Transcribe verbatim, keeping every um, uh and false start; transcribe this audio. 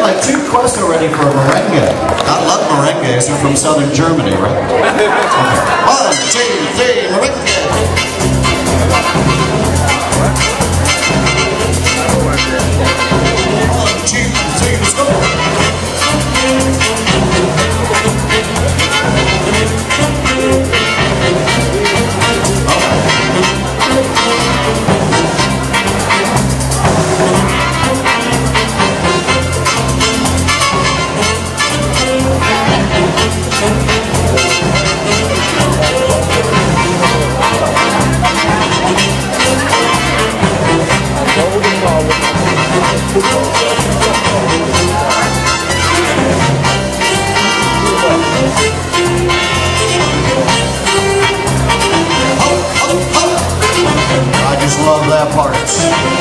like two requests already for a merengue. I love merengues. They're from southern Germany, right? Okay. One, two, three, merengue. One, two, three, let's go. I just love that part.